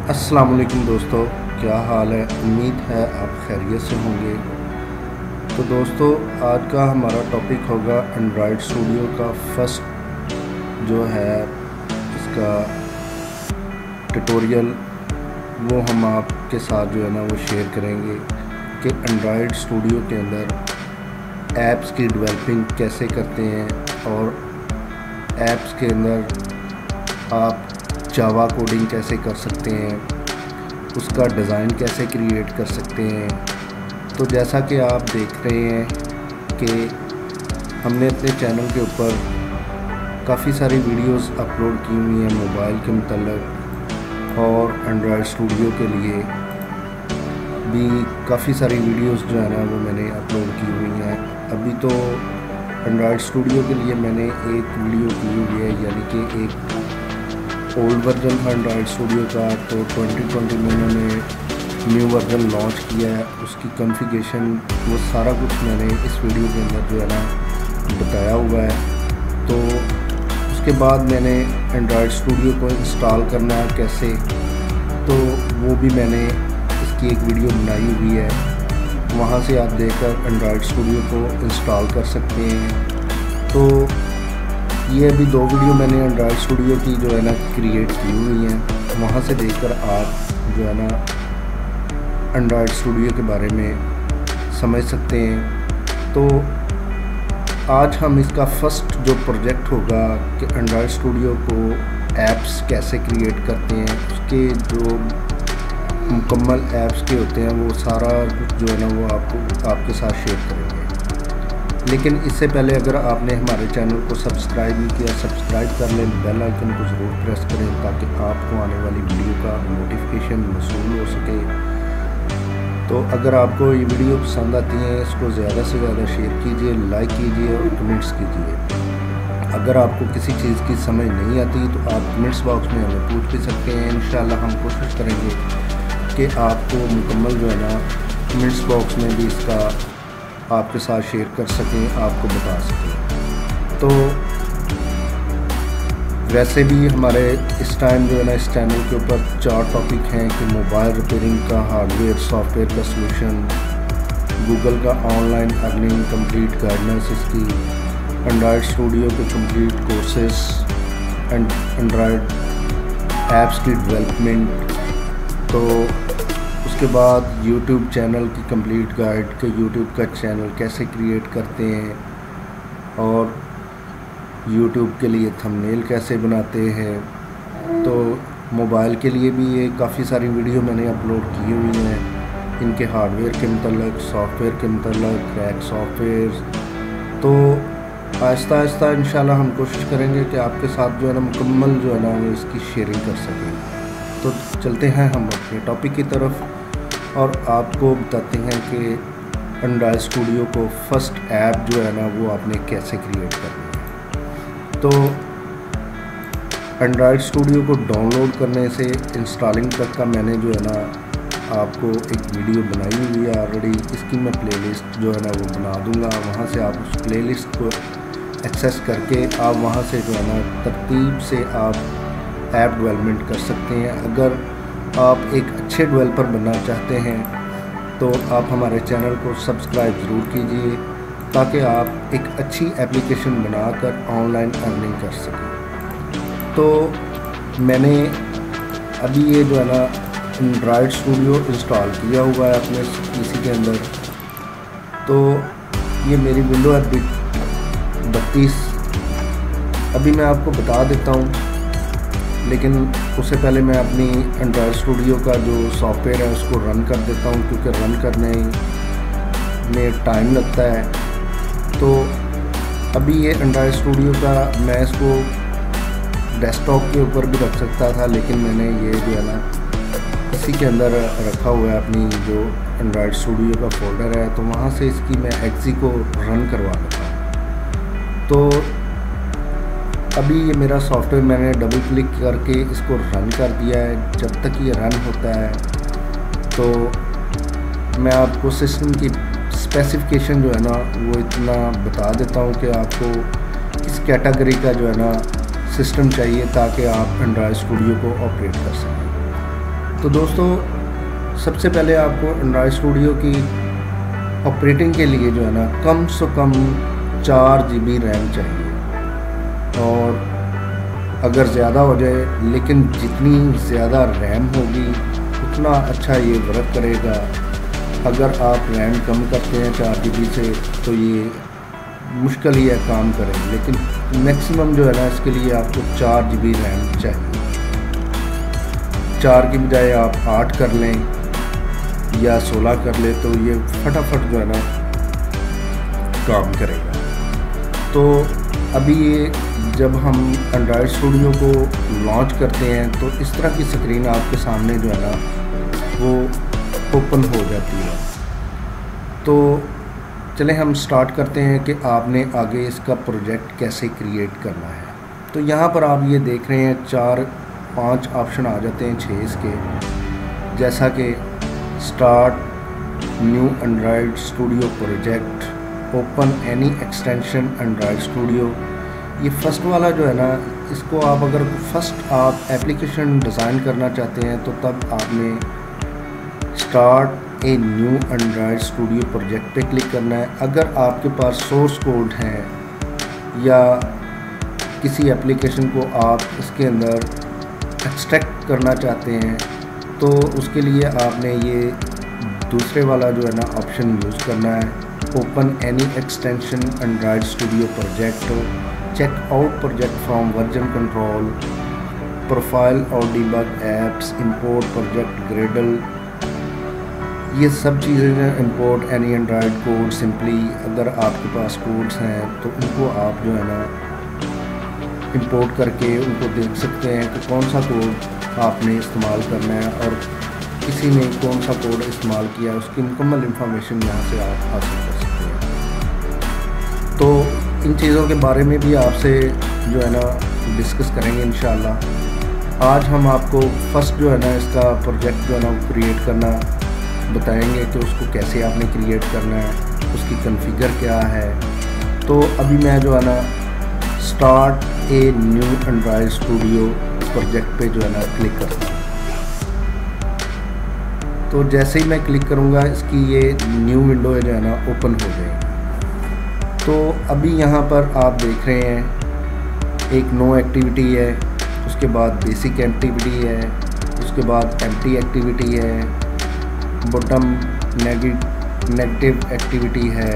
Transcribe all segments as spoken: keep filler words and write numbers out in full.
अस्सलाम वालेकुम दोस्तों, क्या हाल है। उम्मीद है आप खैरियत से होंगे। तो दोस्तों, आज का हमारा टॉपिक होगा एंड्रॉयड स्टूडियो का फर्स्ट जो है इसका ट्यूटोरियल, वो हम आपके साथ जो है ना वो शेयर करेंगे कि एंड्रॉयड स्टूडियो के अंदर ऐप्स की डेवलपिंग कैसे करते हैं और ऐप्स के अंदर आप जावा कोडिंग कैसे कर सकते हैं, उसका डिज़ाइन कैसे क्रिएट कर सकते हैं। तो जैसा कि आप देख रहे हैं कि हमने अपने चैनल के ऊपर काफ़ी सारी वीडियोस अपलोड की हुई हैं मोबाइल के मतलब, और एंड्रॉयड स्टूडियो के लिए भी काफ़ी सारी वीडियोस जो है ना वो मैंने अपलोड की हुई हैं। अभी तो एंड्रॉयड स्टूडियो के लिए मैंने एक वीडियो की हुई है, यानी कि एक ओल्ड वर्जन था एंड्रॉयड स्टूडियो का, तो ट्वेंटी ट्वेंटी में मैंने न्यू वर्जन लॉन्च किया है। उसकी कॉन्फ़िगरेशन वो सारा कुछ मैंने इस वीडियो के अंदर जो है ना बताया हुआ है। तो उसके बाद मैंने एंड्रॉयड स्टूडियो को इंस्टॉल करना है कैसे, तो वो भी मैंने इसकी एक वीडियो बनाई हुई है, वहाँ से आप देखकर एंड्रॉयड स्टूडियो को इंस्टॉल कर सकते हैं। तो ये अभी दो वीडियो मैंने एंड्रॉयड स्टूडियो की जो है ना क्रिएट की हुई हैं, वहाँ से देखकर आप जो है ना एंड्रॉयड स्टूडियो के बारे में समझ सकते हैं। तो आज हम इसका फर्स्ट जो प्रोजेक्ट होगा कि एंड्रॉयड स्टूडियो को ऐप्स कैसे क्रिएट करते हैं, उसके जो मुकम्मल ऐप्स के होते हैं वो सारा कुछ जो है ना वो आपको आपके साथ शेयर करेंगे। लेकिन इससे पहले अगर आपने हमारे चैनल को सब्सक्राइब नहीं किया, सब्सक्राइब कर लें, बेल आइकन को ज़रूर प्रेस करें ताकि आपको आने वाली वीडियो का नोटिफिकेशन मौसूल हो सके। तो अगर आपको ये वीडियो पसंद आती है, इसको ज़्यादा से ज़्यादा शेयर कीजिए, लाइक कीजिए और कमेंट्स कीजिए। अगर आपको किसी चीज़ की समझ नहीं आती तो आप कमेंट्स बॉक्स में हमें पूछ भी सकते हैं। इंशाल्लाह हम कोशिश करेंगे कि आपको मुकम्मल जो है ना कमेंट्स बॉक्स में भी इसका आपके साथ शेयर कर सकें, आपको बता सकें। तो वैसे भी हमारे इस टाइम जो है ना इस चैनल के ऊपर चार टॉपिक हैं कि मोबाइल रिपेयरिंग का हार्डवेयर सॉफ्टवेयर का सलूशन, गूगल का ऑनलाइन अर्निंग कंप्लीट गाइडेंस इसकी, एंड्रॉयड स्टूडियो के complete courses and Android apps की डेवलपमेंट, तो उसके बाद यूट्यूब चैनल की कंप्लीट गाइड के यूट्यूब का चैनल कैसे क्रिएट करते हैं, और यूट्यूब के लिए थंबनेल कैसे बनाते हैं। तो मोबाइल के लिए भी ये काफ़ी सारी वीडियो मैंने अपलोड की हुई हैं, इनके हार्डवेयर के मतलब, सॉफ्टवेयर के मतलब, क्रैक सॉफ्टवेयर। तो आहिस्ता आहिस्ता इंशाल्लाह हम कोशिश करेंगे कि आपके साथ जो है ना मुकम्मल जो है ना वो इसकी शेयरिंग कर सकें। तो चलते हैं हम अपने टॉपिक की तरफ और आपको बताते हैं कि एंड्रॉयड स्टूडियो को फर्स्ट ऐप जो है ना वो आपने कैसे क्रिएट करनी है। तो एंड्रॉयड स्टूडियो को डाउनलोड करने से इंस्टॉलिंग तक का मैंने जो है ना आपको एक वीडियो बनाई हुई है ऑलरेडी। इसकी मैं प्लेलिस्ट जो है ना वो बना दूंगा, वहाँ से आप उस प्लेलिस्ट को एक्सेस करके आप वहाँ से जो है ना तरतीब से आप ऐप डेवलपमेंट कर सकते हैं। अगर आप एक अच्छे डेवलपर बनना चाहते हैं तो आप हमारे चैनल को सब्सक्राइब ज़रूर कीजिए ताकि आप एक अच्छी एप्लीकेशन बनाकर ऑनलाइन अर्निंग कर सकें। तो मैंने अभी ये जो है ना एंड्रॉयड स्टूडियो इंस्टॉल किया हुआ है अपने पीसी के अंदर। तो ये मेरी विंडो है बत्तीस। अभी मैं आपको बता देता हूँ, लेकिन उससे पहले मैं अपनी एंड्रॉयड स्टूडियो का जो सॉफ्टवेयर है उसको रन कर देता हूँ, क्योंकि रन करने में टाइम लगता है। तो अभी ये एंड्रॉयड स्टूडियो का मैं इसको डेस्कटॉप के ऊपर भी रख सकता था, लेकिन मैंने ये जो है ना इसी के अंदर रखा हुआ है अपनी जो एंड्रॉयड स्टूडियो का फोल्डर है। तो वहाँ से इसकी मैं एक्सी को रन करवा देता हूँ। तो अभी ये मेरा सॉफ्टवेयर मैंने डबल क्लिक करके इसको रन कर दिया है। जब तक ये रन होता है तो मैं आपको सिस्टम की स्पेसिफिकेशन जो है ना वो इतना बता देता हूँ कि आपको किस कैटेगरी का जो है ना सिस्टम चाहिए ताकि आप एंड्रॉयड स्टूडियो को ऑपरेट कर सकें। तो दोस्तों, सबसे पहले आपको एंड्रॉयड स्टूडियो की ऑपरेटिंग के लिए जो है ना कम से कम चार जी बी रैम चाहिए। और अगर ज़्यादा हो जाए, लेकिन जितनी ज़्यादा रैम होगी उतना अच्छा ये वर्क करेगा। अगर आप रैम कम करते हैं चार जी बी से तो ये मुश्किल ही है काम करें, लेकिन मैक्सिमम जो है ना इसके लिए आपको चार जी बी रैम चाहिए। चार की बजाय आप आठ कर लें या सोलह कर ले तो ये फटाफट जो है ना काम करेगा। तो अभी ये जब हम एंड्रॉयड स्टूडियो को लॉन्च करते हैं तो इस तरह की स्क्रीन आपके सामने जो है ना वो ओपन हो जाती है। तो चलें हम स्टार्ट करते हैं कि आपने आगे इसका प्रोजेक्ट कैसे क्रिएट करना है। तो यहाँ पर आप ये देख रहे हैं चार पांच ऑप्शन आ जाते हैं छः इसके, जैसा कि start new Android studio project, open any extension Android studio. ये फर्स्ट वाला जो है ना, इसको आप अगर फर्स्ट आप एप्लीकेशन डिज़ाइन करना चाहते हैं तो तब आपने start a new Android studio project पे क्लिक करना है। अगर आपके पास सोर्स कोड है या किसी एप्लीकेशन को आप इसके अंदर एक्सट्रैक्ट करना चाहते हैं तो उसके लिए आपने ये दूसरे वाला जो है ना ऑप्शन यूज़ करना है, open any extension Android studio project, check out project from version control, profile और debug apps, import project gradle. ये सब चीज़ें हैं। Import any Android code simply, अगर आपके पास कोड्स हैं तो उनको आप जो है ना इंपोर्ट करके उनको देख सकते हैं कि कौन सा कोड आपने इस्तेमाल करना है और किसी ने कौन सा कोड इस्तेमाल किया है, उसकी मुकम्मल इंफॉर्मेशन यहाँ से आप हासिल कर सकते हैं। तो इन चीज़ों के बारे में भी आपसे जो है ना डिस्कस करेंगे इंशाल्लाह। आज हम आपको फर्स्ट जो है ना इसका प्रोजेक्ट जो है ना क्रिएट करना बताएंगे कि उसको कैसे आपने क्रिएट करना है, उसकी कॉन्फ़िगर क्या है। तो अभी मैं जो है ना start a new Android studio project पे जो है ना क्लिक करता हूँ। तो जैसे ही मैं क्लिक करूँगा इसकी ये न्यू विंडो जो है ना ओपन हो जाएगी। तो अभी यहाँ पर आप देख रहे हैं एक नो एक्टिविटी है, उसके बाद बेसिक एक्टिविटी है, उसके बाद एम्प्टी एक्टिविटी है, बॉटम नेगेटिव एक्टिविटी है,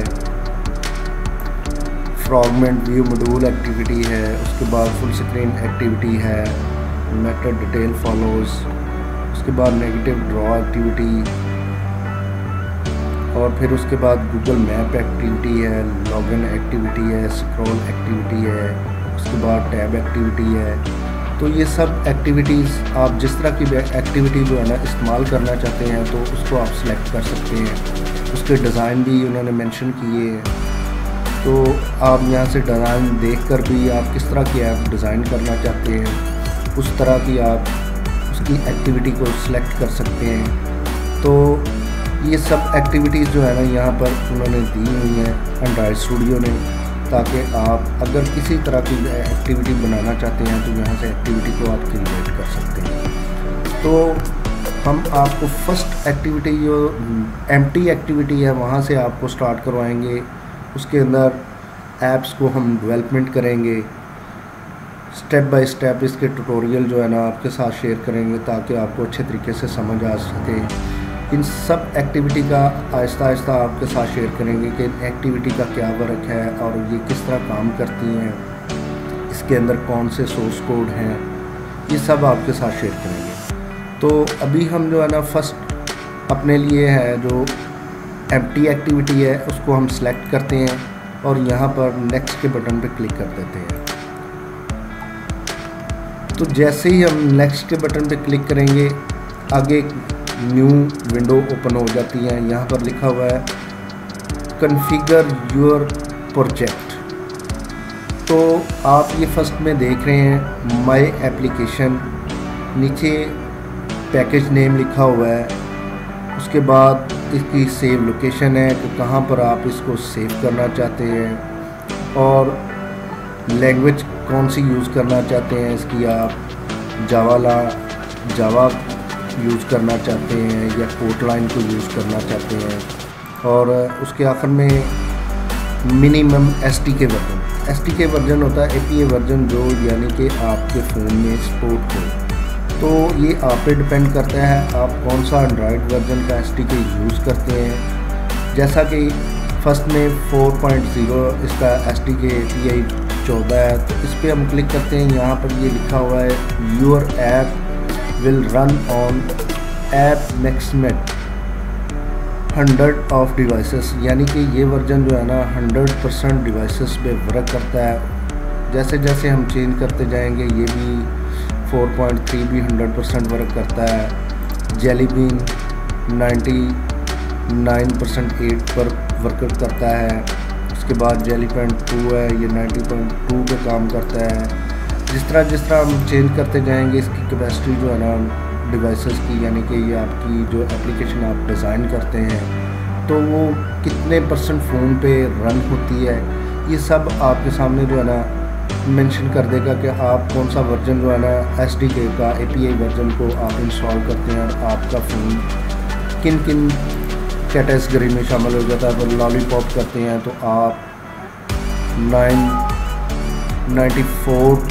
फ्रैगमेंट व्यू मॉड्यूल एक्टिविटी है, उसके बाद फुल स्क्रीन एक्टिविटी है, मेथड डिटेल फॉलोज, उसके बाद नेगेटिव ड्रॉ एक्टिविटी, और फिर उसके बाद गूगल मैप एक्टिविटी है, लॉगिन एक्टिविटी है, स्क्रॉल एक्टिविटी है, उसके बाद टैब एक्टिविटी है। तो ये सब एक्टिविटीज़ आप जिस तरह की एक्टिविटी जो है ना इस्तेमाल करना चाहते हैं तो उसको आप सिलेक्ट कर सकते हैं। उसके डिज़ाइन भी उन्होंने मेंशन किए हैं, तो आप यहाँ से डिज़ाइन देखकर भी आप किस तरह की ऐप डिज़ाइन करना चाहते हैं उस तरह की आप उसकी एक्टिविटी को सिलेक्ट कर सकते हैं। तो ये सब एक्टिविटीज़ जो है ना यहाँ पर उन्होंने दी हुई हैं एंड्रॉयड स्टूडियो ने, ताकि आप अगर किसी तरह की एक्टिविटी बनाना चाहते हैं तो यहाँ से एक्टिविटी को आप क्रिएट कर सकते हैं। तो हम आपको फर्स्ट एक्टिविटी जो एम्प्टी एक्टिविटी है वहाँ से आपको स्टार्ट करवाएंगे। उसके अंदर ऐप्स को हम डेवलपमेंट करेंगे, स्टेप बाय स्टेप इसके ट्यूटोरियल जो है ना आपके साथ शेयर करेंगे ताकि आपको अच्छे तरीके से समझ आ सके। इन सब एक्टिविटी का आहिस्ता आहिस्ता आपके साथ शेयर करेंगे कि एक्टिविटी का क्या वर्क है और ये किस तरह काम करती हैं, इसके अंदर कौन से सोर्स कोड हैं, ये सब आपके साथ शेयर करेंगे। तो अभी हम जो है ना फर्स्ट अपने लिए है जो एम्प्टी एक्टिविटी है उसको हम सिलेक्ट करते हैं और यहाँ पर नेक्स्ट के बटन पर क्लिक कर देते हैं। तो जैसे ही हम नेक्स्ट के बटन पर क्लिक करेंगे आगे न्यू विंडो ओपन हो जाती है। यहाँ पर लिखा हुआ है कॉन्फ़िगर योर प्रोजेक्ट। तो आप ये फर्स्ट में देख रहे हैं माय एप्लीकेशन, नीचे पैकेज नेम लिखा हुआ है, उसके बाद इसकी सेव लोकेशन है कि कहाँ पर आप इसको सेव करना चाहते हैं और लैंग्वेज कौन सी यूज़ करना चाहते हैं इसकी। आप जावा ला जावा यूज़ करना चाहते हैं या कोटलाइन को यूज़ करना चाहते हैं। और उसके आखिर में minimum S T K version S T K version होता है ए पी ए वर्जन, जो यानी कि आपके फ़ोन में सपोर्ट हो। तो ये आप पे डिपेंड करता है आप कौन सा एंड्रॉयड वर्जन का एस टी के यूज़ करते हैं। जैसा कि फर्स्ट में फोर पॉइंट ज़ीरो इसका S T K A P I चौदह है, तो इस पर हम क्लिक करते हैं। यहाँ पर ये लिखा हुआ है your app will run on app maximum hundred of devices, यानी कि ये वर्जन जो है ना हंड्रेड परसेंट डिवाइसेस पे वर्क करता है। जैसे जैसे हम चेंज करते जाएंगे ये भी फोर पॉइंट थ्री भी हंड्रेड परसेंट वर्क करता है। Jelly bean ninety nine percent eight पर वर्क करता है। उसके बाद जेली पॉइंट टू है, ये नाइन्टी पॉइंट टू पे काम करता है। जिस तरह जिस तरह हम चेंज करते जाएंगे इसकी कैपेसिटी जो है ना डिवाइसेस की, यानी कि ये आपकी जो एप्लीकेशन आप डिज़ाइन करते हैं तो वो कितने परसेंट फ़ोन पे रन होती है, ये सब आपके सामने जो है ना मेंशन कर देगा कि आप कौन सा वर्जन जो है ना एस डी के का ए पी आई वर्जन को आप इंस्टॉल करते हैं और आपका फ़ोन किन किन कैटेगरी में शामिल हो जाता है। अगर लॉलीपॉप करते हैं तो आप nine ninety four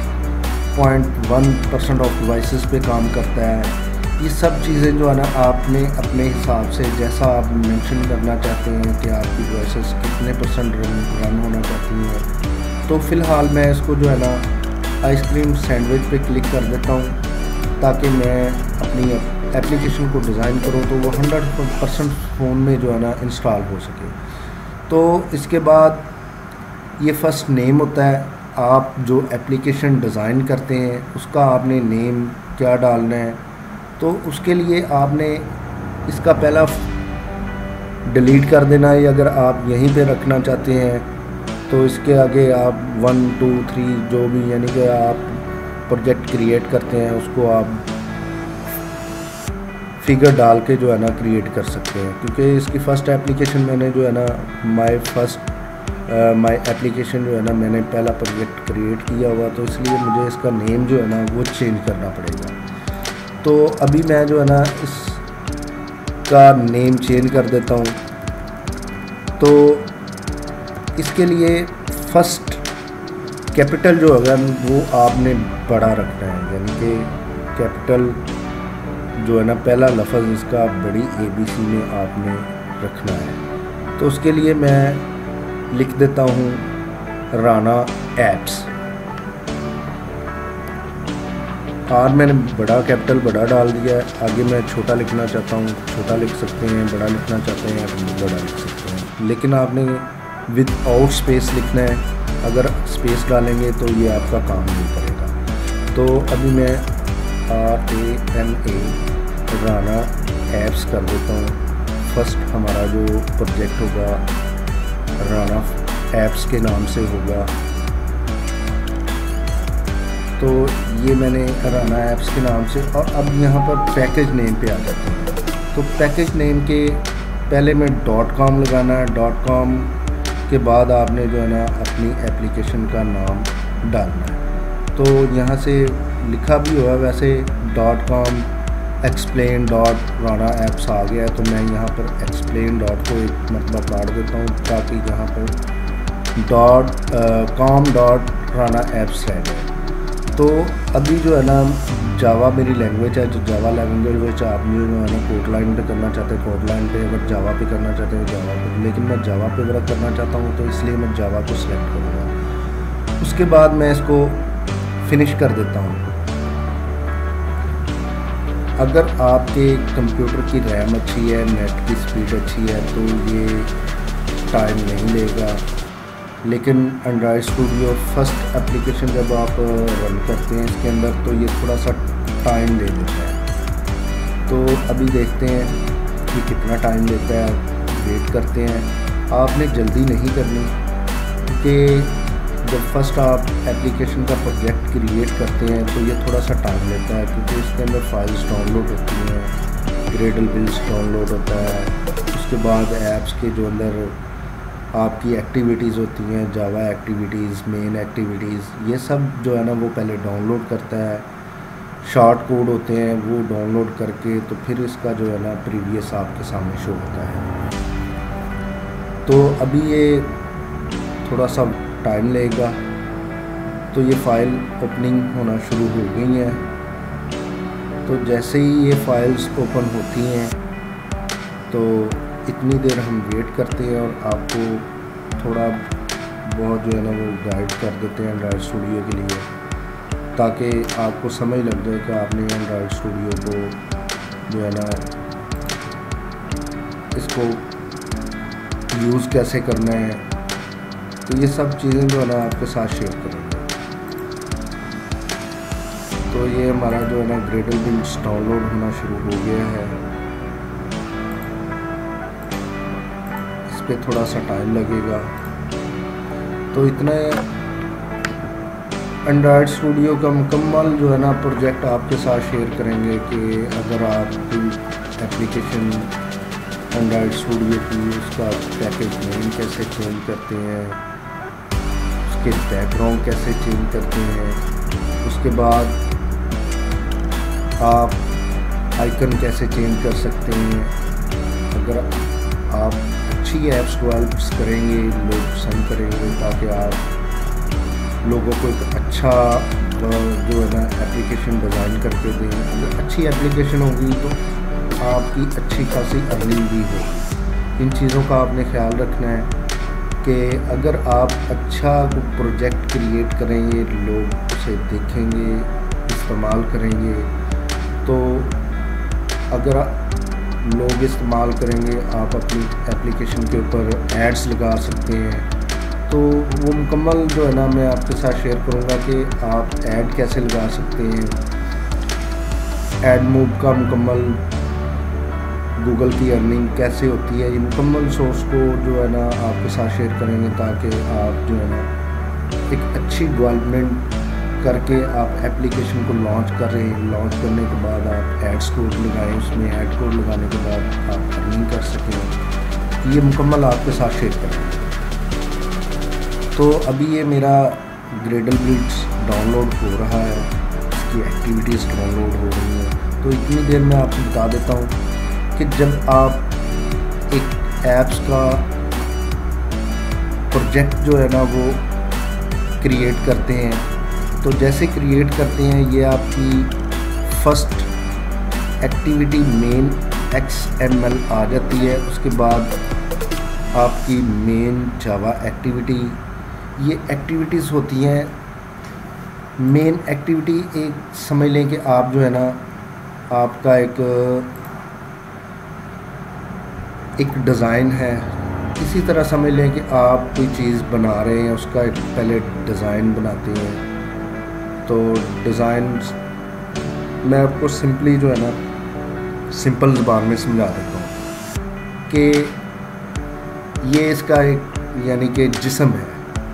point one percent of devices पे काम करता है। ये सब चीज़ें जो है ना आपने अपने हिसाब से जैसा आप मेंशन करना चाहते हैं कि आपकी डिवाइसेस कितने परसेंट रन रन होना चाहती हैं। तो फ़िलहाल मैं इसको जो है ना आइसक्रीम सैंडविच पे क्लिक कर देता हूँ ताकि मैं अपनी एप्लीकेशन को डिज़ाइन करूँ तो वो हंड्रेड परसेंट फ़ोन में जो है ना इंस्टॉल हो सके। तो इसके बाद ये फ़र्स्ट नेम होता है। आप जो एप्लीकेशन डिज़ाइन करते हैं उसका आपने नेम क्या डालना है, तो उसके लिए आपने इसका पहला डिलीट कर देना है। अगर आप यहीं पे रखना चाहते हैं तो इसके आगे आप वन टू थ्री जो भी यानी कि आप प्रोजेक्ट क्रिएट करते हैं उसको आप फिगर डाल के जो है ना क्रिएट कर सकते हैं। क्योंकि इसकी फ़र्स्ट एप्लीकेशन मैंने जो है ना माई फर्स्ट माई एप्लीकेशन जो है ना मैंने पहला प्रोजेक्ट क्रिएट किया हुआ, तो इसलिए मुझे इसका नेम जो है ना वो चेंज करना पड़ेगा। तो अभी मैं जो है ना इसका नेम चेंज कर देता हूँ। तो इसके लिए फ़र्स्ट कैपिटल जो होगा वो आपने बड़ा रखना है, यानी कि कैपिटल जो है ना पहला लफ्ज़ इसका बड़ी ए बी सी में आपने रखना है। तो उसके लिए मैं लिख देता हूँ राना एप्स। और मैंने बड़ा कैपिटल बड़ा डाल दिया है। आगे मैं छोटा लिखना चाहता हूँ छोटा लिख सकते हैं, बड़ा लिखना चाहते हैं तो बड़ा लिख सकते हैं, लेकिन आपने विद आउट स्पेस लिखना है। अगर स्पेस डालेंगे तो ये आपका काम नहीं करेगा। तो अभी मैं R A N A Rana apps कर देता हूँ। फर्स्ट हमारा जो प्रोजेक्ट होगा राना एप्स के नाम से होगा। तो ये मैंने राना एप्स के नाम से, और अब यहाँ पर पैकेज नेम पे आ जाते हैं। तो पैकेज नेम के पहले में डॉट कॉम लगाना है। डॉट कॉम के बाद आपने जो है ना अपनी एप्लीकेशन का नाम डालना है। तो यहाँ से लिखा भी हुआ वैसे dot com explain dot Rana apps आ गया है। तो मैं यहाँ पर एक्सप्लेन डॉट को एक मतलब काट देता हूँ ताकि यहाँ पर dot com dot Rana apps रह जाए। तो अभी जो है ना जावा मेरी लैंग्वेज है, जो जावा लैंग्वेज में आप जो है ना कोटलाइन पे करना चाहते हैं कोटलाइन पे, अगर जावा पे करना चाहते हैं जावा पे, लेकिन मैं जावा पे वर्क करना चाहता हूँ तो इसलिए मैं जावा को सिलेक्ट करूँगा। उसके बाद मैं इसको फिनिश कर देता हूँ। अगर आपके कंप्यूटर की रैम अच्छी है, नेट की स्पीड अच्छी है तो ये टाइम नहीं लेगा, लेकिन एंड्रॉयड स्टूडियो फर्स्ट एप्लीकेशन जब आप रन करते हैं इसके अंदर तो ये थोड़ा सा टाइम ले लेता है। तो अभी देखते हैं कि कितना टाइम लेता है, वेट करते हैं। आपने जल्दी नहीं करनी क्योंकि जब फर्स्ट आप एप्लीकेशन का प्रोजेक्ट क्रिएट करते हैं तो ये थोड़ा सा टाइम लेता है, क्योंकि इसके अंदर फाइल्स डाउनलोड होती हैं, ग्रेडल बिल्स डाउनलोड होता है। उसके बाद ऐप्स के जो अंदर आपकी एक्टिविटीज़ होती हैं, जावा एक्टिविटीज़, मेन एक्टिविटीज़, ये सब जो है ना वो पहले डाउनलोड करता है। शॉर्ट कोड होते हैं वो डाउनलोड करके तो फिर इसका जो है ना प्रीवियस आपके सामने शो होता है। तो अभी ये थोड़ा सा टाइम लेगा। तो ये फ़ाइल ओपनिंग होना शुरू हो गई है। तो जैसे ही ये फाइल्स ओपन होती हैं तो इतनी देर हम वेट करते हैं और आपको थोड़ा बहुत जो है ना वो गाइड कर देते हैं एंड्रॉयड स्टूडियो के लिए, ताकि आपको समझ लग जाए कि आपने एंड्रॉयड स्टूडियो को जो है ना इसको यूज़ कैसे करना है। तो ये सब चीज़ें जो है ना आपके साथ शेयर करेंगे। तो ये हमारा जो है ना ग्रेडल बिल्ड्स डाउनलोड होना शुरू हो गया है। इस पर थोड़ा सा टाइम लगेगा। तो इतना एंड्रॉयड स्टूडियो का मुकम्मल जो है ना प्रोजेक्ट आपके साथ शेयर करेंगे कि अगर आप कोई एप्लीकेशन एंड्रॉयड स्टूडियो की उसका पैकेज नेम कैसे चेंज करते हैं, उसके बैकग्राउंड कैसे चेंज करते हैं, उसके बाद आप आइकन कैसे चेंज कर सकते हैं। अगर आप अच्छी ऐप्स डेवलप करेंगे लोग पसंद करेंगे, ताकि आप लोगों को एक अच्छा जो है ना एप्लीकेशन डिज़ाइन करके दें। अगर अच्छी एप्लीकेशन होगी तो आपकी अच्छी खासी अर्निंग भी होगी। इन चीज़ों का आपने ख्याल रखना है कि अगर आप अच्छा प्रोजेक्ट क्रिएट करेंगे, लोग उसे देखेंगे, इस्तेमाल करेंगे, तो अगर लोग इस्तेमाल करेंगे आप अपनी एप्लीकेशन के ऊपर एड्स लगा सकते हैं। तो वो मुकम्मल जो है ना मैं आपके साथ शेयर करूँगा कि आप ऐड कैसे लगा सकते हैं। ऐड मूव का मुकम्मल गूगल की अर्निंग कैसे होती है, ये मुकम्मल सोर्स को जो है ना आपके साथ शेयर करेंगे, ताकि आप जो है ना एक अच्छी डेवलपमेंट करके आप एप्लीकेशन को लॉन्च कर रहे हैं। लॉन्च करने के बाद आप एड्स कोड लगाएं, उसमें ऐड कोड लगाने के बाद आप अर्निंग कर सकें। ये मुकम्मल आपके साथ शेयर करेंगे। तो अभी ये मेरा ग्रेडल बिल्ड्स डाउनलोड हो रहा है, इसकी एक्टिविटीज़ डाउनलोड हो रही हैं। तो इतनी देर में आपको बता देता हूँ कि जब आप एक ऐप्स का प्रोजेक्ट जो है ना वो क्रिएट करते हैं, तो जैसे क्रिएट करते हैं ये आपकी first activity main X M L आ जाती है। उसके बाद आपकी मेन जावा एक्टिविटी, ये एक्टिविटीज़ होती हैं। मेन एक्टिविटी एक समझ लें कि आप जो है ना आपका एक एक डिज़ाइन है, इसी तरह समझ लें कि आप कोई चीज़ बना रहे हैं, उसका एक पहले डिज़ाइन बनाते हैं। तो डिज़ाइन मैं आपको सिंपली जो है ना सिंपल ज़बान में समझा देता हूँ कि ये इसका एक यानी कि जिस्म है।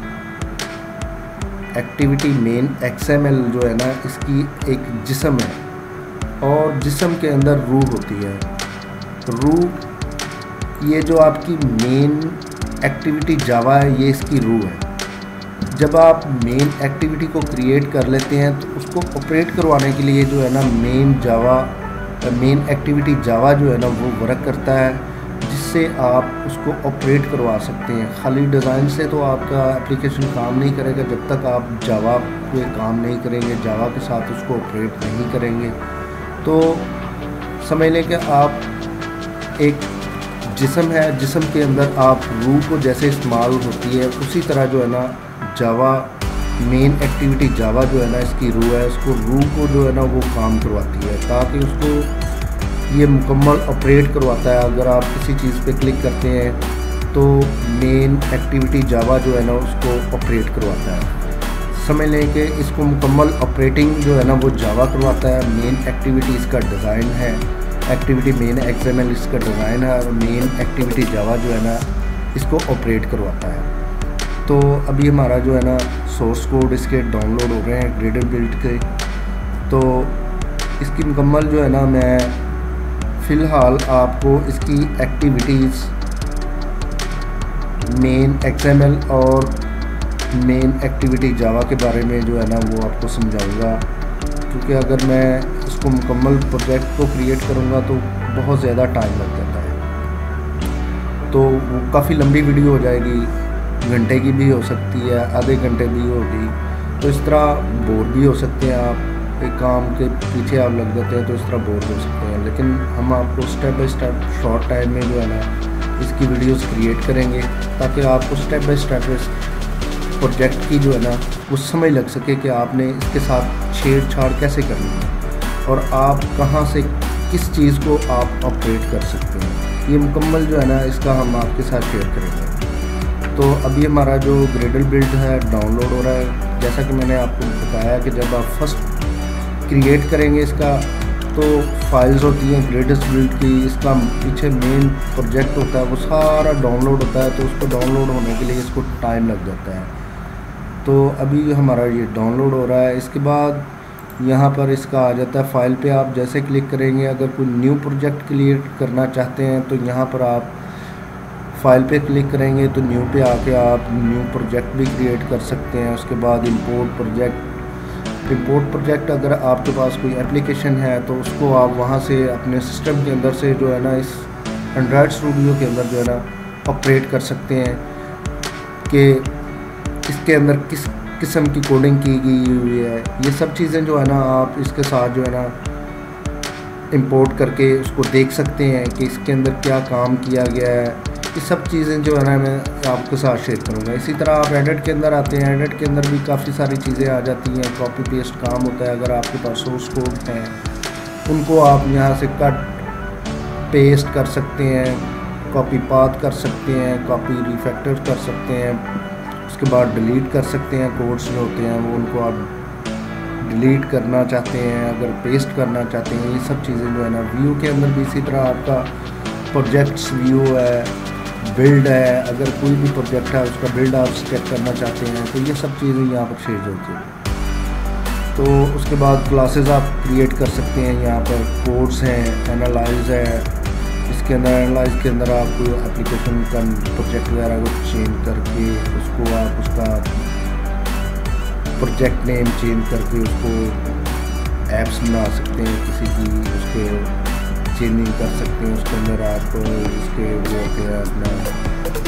Activity main X M L जो है ना इसकी एक जिस्म है और जिस्म के अंदर रूह होती है। रूह ये जो आपकी मेन एक्टिविटी जावा है, ये इसकी रूह है। जब आप मेन एक्टिविटी को क्रिएट कर लेते हैं तो उसको ऑपरेट करवाने के लिए जो है ना main Java main activity Java जो है ना वो वर्क करता है, जिससे आप उसको ऑपरेट करवा सकते हैं। खाली डिज़ाइन से तो आपका एप्लीकेशन काम नहीं करेगा जब तक आप जावा पे काम नहीं करेंगे, जावा के साथ उसको ऑपरेट नहीं करेंगे। तो समझ लें कि आप एक जिस्म है, जिस्म के अंदर आप रूह को जैसे इस्तेमाल होती है उसी तरह जो है ना जावा मेन एक्टिविटी जावा जो है ना इसकी रूह है, उसको रूह को जो है ना वो काम करवाती है ताकि उसको ये मुकम्मल ऑपरेट करवाता है। अगर आप किसी चीज़ पे क्लिक करते हैं तो मेन एक्टिविटी जावा जो है ना उसको ऑपरेट करवाता है। समझ लें कि इसको मुकम्मल ऑपरेटिंग जो है ना वो जावा करवाता है। मेन एक्टिविटी इसका डिज़ाइन है, एक्टिविटी मेन एक्सएमएल इसका डिज़ाइन है और मेन एक्टिविटी जावा जो है ना इसको ऑपरेट करवाता है। तो अभी हमारा जो है ना सोर्स कोड इसके डाउनलोड हो रहे हैं ग्रेडल बिल्ड के। तो इसकी मुकम्मल जो है ना मैं फ़िलहाल आपको इसकी एक्टिविटीज़ मेन एक्सएमएल और मेन एक्टिविटी जावा के बारे में जो है ना वो आपको समझाऊंगा क्योंकि अगर मैं इसको मुकम्मल प्रोजेक्ट को क्रिएट करूँगा तो बहुत ज़्यादा टाइम लग जाता है, तो वो काफ़ी लंबी वीडियो हो जाएगी, घंटे की भी हो सकती है, आधे घंटे भी होगी। तो इस तरह बोर भी हो सकते हैं आप, एक काम के पीछे आप लग जाते हैं तो इस तरह बोर हो सकते हैं। लेकिन हम आपको step by step short time में जो है ना इसकी वीडियोस क्रिएट करेंगे ताकि आपको स्टेप बाय स्टेप इस प्रोजेक्ट की जो है ना वो समझ लग सके कि आपने इसके साथ छेड़छाड़ कैसे करनी है और आप कहाँ से किस चीज़ को आप ऑपरेट कर सकते हैं। ये मुकम्मल जो है ना इसका हम आपके साथ शेयर करेंगे। तो अभी हमारा जो ग्रेडल बिल्ड है डाउनलोड हो रहा है। जैसा कि मैंने आपको बताया कि जब आप फर्स्ट क्रिएट करेंगे इसका तो फाइल्स होती हैं ग्रेडल बिल्ड की, इसका पीछे मेन प्रोजेक्ट होता है वो सारा डाउनलोड होता है, तो उसको डाउनलोड होने के लिए इसको टाइम लग जाता है। तो अभी हमारा ये डाउनलोड हो रहा है। इसके बाद यहाँ पर इसका आ जाता है फाइल पे आप जैसे क्लिक करेंगे, अगर कोई न्यू प्रोजेक्ट क्रिएट करना चाहते हैं तो यहाँ पर आप फाइल पे क्लिक करेंगे तो न्यू पे आके आप न्यू प्रोजेक्ट भी क्रिएट कर सकते हैं। उसके बाद इंपोर्ट प्रोजेक्ट इंपोर्ट प्रोजेक्ट अगर आपके पास कोई एप्लीकेशन है तो उसको आप वहाँ से अपने सिस्टम के अंदर से जो है ना इस एंड्रॉयड स्टूडियो के अंदर जो है ना ऑपरेट कर सकते हैं कि इसके अंदर किस किस्म की कोडिंग की गई हुई है। ये सब चीज़ें जो है ना आप इसके साथ जो है ना इंपोर्ट करके उसको देख सकते हैं कि इसके अंदर क्या काम किया गया है। ये सब चीज़ें जो है ना मैं आपके साथ शेयर करूँगा। इसी तरह आप एडिट के अंदर आते हैं, एडिट के अंदर भी काफ़ी सारी चीज़ें आ जाती हैं, कॉपी पेस्ट काम होता है। अगर आपके पास सोर्स कोड हैं उनको आप यहाँ से कट पेस्ट कर सकते हैं, कॉपी पाथ कर सकते हैं, कॉपी रिफैक्टर कर सकते हैं, उसके बाद डिलीट कर सकते हैं। कोड्स जो होते हैं वो उनको आप डिलीट करना चाहते हैं, अगर पेस्ट करना चाहते हैं, ये सब चीज़ें जो है ना व्यू के अंदर भी इसी तरह आपका प्रोजेक्ट्स व्यू है, बिल्ड है, अगर कोई भी प्रोजेक्ट है उसका बिल्ड आप चेक करना चाहते हैं तो ये सब चीज़ें यहाँ पर शेयर होती हैं। तो उसके बाद क्लासेस आप क्रिएट कर सकते हैं, यहाँ पर कोड्स हैं, एनालाइज है, इसके अंदर एनालाइज के अंदर आप एप्लीकेशन का प्रोजेक्ट वगैरह को चेंज करके उसको आप उसका प्रोजेक्ट नेम चेंज करके उसको ऐप्स बना सकते हैं किसी की, उसके चेंजिंग कर सकते हैं। उसके अंदर आप इसके वो होते हैं अपना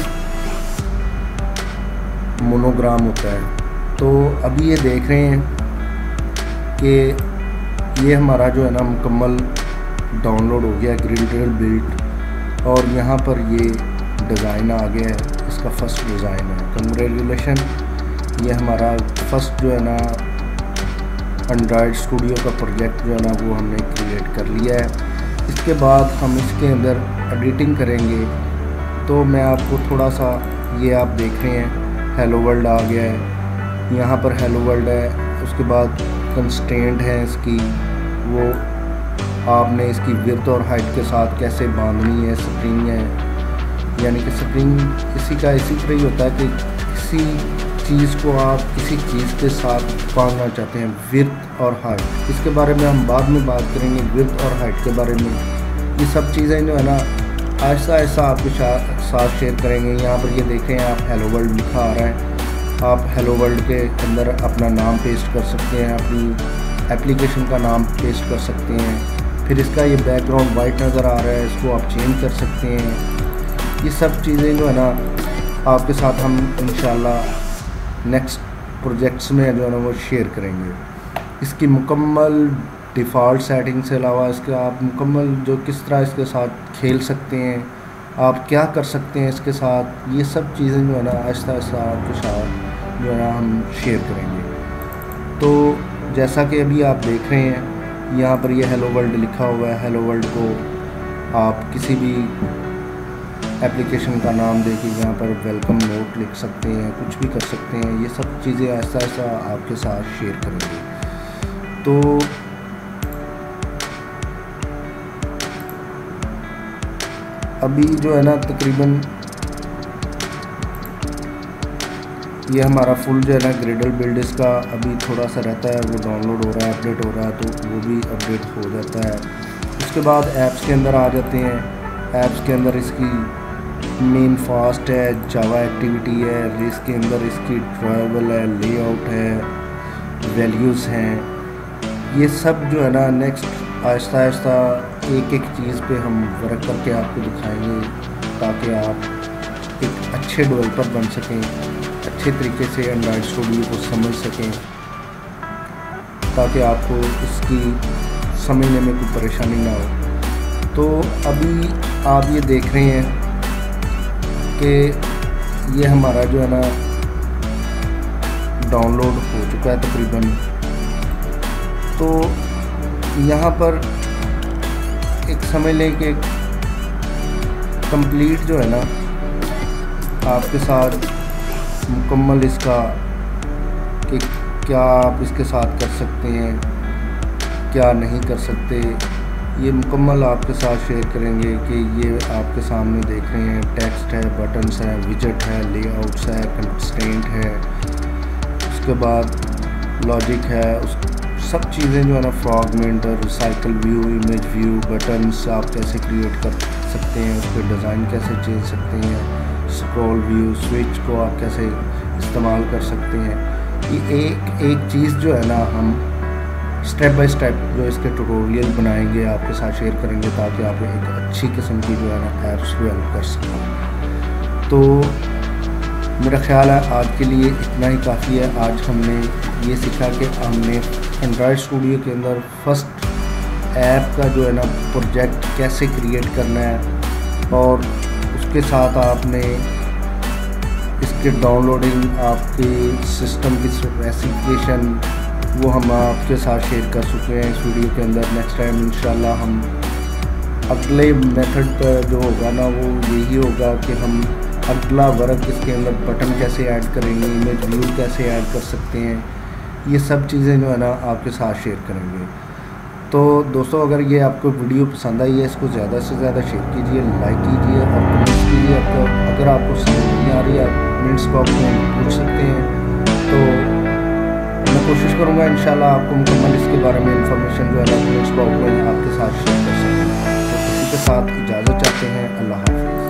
मोनोग्राम होता है। तो अभी ये देख रहे हैं कि ये हमारा जो है ना मुकम्मल डाउनलोड हो गया ग्रेडल बिल्ड और यहाँ पर ये डिज़ाइन आ गया है, इसका फर्स्ट डिज़ाइन है। कंग्रेचुलेशन, ये हमारा फर्स्ट जो है ना एंड्रॉयड स्टूडियो का प्रोजेक्ट जो है ना वो हमने क्रिएट कर लिया है। इसके बाद हम इसके अंदर एडिटिंग करेंगे। तो मैं आपको थोड़ा सा ये आप देख रहे हैं हेलो वर्ल्ड आ गया है, यहाँ पर हेलो वर्ल्ड है। उसके बाद कंस्ट्रेंट है इसकी, वो आपने इसकी विड्थ और हाइट के साथ कैसे बांधनी है। स्प्रिंग है, यानी कि स्प्रिंग इसी का इसी तरह ही होता है कि किसी चीज़ को आप किसी चीज़ के साथ बांधना चाहते हैं, विड्थ और हाइट। इसके बारे में हम बाद में बात करेंगे, विड्थ और हाइट के बारे में। ये सब चीज़ें जो है ना आहिस्ता आहिस्ता आपके साथ शेयर करेंगे। यहाँ पर ये देखें आप हेलो वर्ल्ड लिखा आ रहा है, आप हेलो वर्ल्ड के अंदर अपना नाम पेस्ट कर सकते हैं, अपनी एप्लीकेशन का नाम पेस्ट कर सकते हैं। फिर इसका ये बैकग्राउंड वाइट नज़र आ रहा है, इसको आप चेंज कर सकते हैं। ये सब चीज़ें जो है ना आपके साथ हम इंशाल्लाह नेक्स्ट प्रोजेक्ट्स में जो है ना वो शेयर करेंगे। इसकी मुकम्मल डिफ़ॉल्ट सेटिंग से अलावा इसके आप मुकम्मल जो किस तरह इसके साथ खेल सकते हैं, आप क्या कर सकते हैं इसके साथ, ये सब चीज़ें जो है ना आहिस्ता आहिस्ता आपके साथ जो है ना हम शेयर करेंगे। तो जैसा कि अभी आप देख रहे हैं यहाँ पर ये हेलो वर्ल्ड लिखा हुआ है। हेलो वर्ल्ड को आप किसी भी एप्लीकेशन का नाम देके यहाँ पर वेलकम नोट लिख सकते हैं, कुछ भी कर सकते हैं। ये सब चीज़ें ऐसा ऐसा आपके साथ शेयर करेंगे। तो अभी जो है ना तकरीबन ये हमारा फुल जो है ना ग्रेडल बिल्ड, इसका अभी थोड़ा सा रहता है, वो डाउनलोड हो रहा है, अपडेट हो रहा है, तो वो भी अपडेट हो जाता है। उसके बाद ऐप्स के अंदर आ जाते हैं। ऐप्स के अंदर इसकी मेन फास्ट है, जावा एक्टिविटी है, इसके अंदर इसकी ट्रैवल है, लेआउट है, वैल्यूज़ हैं, ये सब जो है ना नेक्स्ट आहिस्ता आहिस्ता एक एक चीज़ पे हम वर्क करके आपको दिखाएंगे, ताकि आप एक अच्छे डेवलपर बन सकें, अच्छे तरीके से एंड्रॉयड स्टूडियो को समझ सकें, ताकि आपको इसकी समझने में कोई परेशानी ना हो। तो अभी आप ये देख रहे हैं कि ये हमारा जो है ना डाउनलोड हो चुका है तकरीबन। तो यहाँ पर एक समझ लें कि कंप्लीट जो है ना आपके साथ मुकम्मल इसका कि क्या आप इसके साथ कर सकते हैं, क्या नहीं कर सकते, ये मुकम्मल आपके साथ शेयर करेंगे। कि ये आपके सामने देख रहे हैं टेक्स्ट है, बटन्स है, विजेट है, लेआउट्स है, कंस्ट्रेंट है, उसके बाद लॉजिक है, उस सब चीज़ें जो है ना fragment, recycle view, image view, buttons आप कैसे क्रिएट कर सकते हैं, उसके डिज़ाइन कैसे चेंज सकते हैं, स्क्रॉल व्यू, स्विच को आप कैसे इस्तेमाल कर सकते हैं। ये एक एक चीज़ जो है ना हम स्टेप बाय स्टेप जो इसके ट्यूटोरियल बनाएंगे आपके साथ शेयर करेंगे, ताकि आप एक अच्छी किस्म की जो है ना ऐप्स डेवलप कर सकें। तो मेरा ख्याल है आज के लिए इतना ही काफ़ी है। आज हमने ये सीखा कि हमने एंड्रॉयड स्टूडियो के अंदर फर्स्ट ऐप का जो है ना प्रोजेक्ट कैसे क्रिएट करना है, और उसके साथ आपने इसके डाउनलोडिंग, आपके सिस्टम की स्पेसिफिकेशन वो हम आपके साथ शेयर कर चुके हैं इस वीडियो के अंदर। नेक्स्ट टाइम इंशाल्लाह हम अगले मेथड जो होगा ना वो यही होगा कि हम अगला वर्क इसके अंदर बटन कैसे ऐड करेंगे, इमेज व्यू कैसे ऐड कर सकते हैं, ये सब चीज़ें जो है ना आपके साथ शेयर करेंगे। तो दोस्तों अगर ये आपको वीडियो पसंद आई है, इसको ज़्यादा से ज़्यादा शेयर कीजिए, लाइक कीजिए और कमेंट्स कीजिए। आपको अगर आपको समझ नहीं आ रही है आप कमेंट्स बॉक्स में पूछ सकते हैं। तो मैं कोशिश करूँगा इंशाल्लाह आपको मुकम्मल इसके बारे में इंफॉर्मेशन जो है ना कमेंट्स बॉक्स में आपके साथ शेयर कर सकूँ। तो किसी के साथ इजाज़त चाहते हैं। अल्लाह हाफ़िज़।